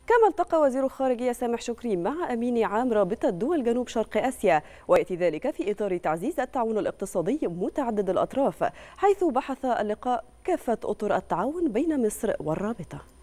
كما التقى وزير الخارجية سامح شكري مع أمين عام رابطة دول جنوب شرق آسيا، ويأتي ذلك في إطار تعزيز التعاون الاقتصادي متعدد الأطراف، حيث بحث اللقاء كافة أطر التعاون بين مصر والرابطة.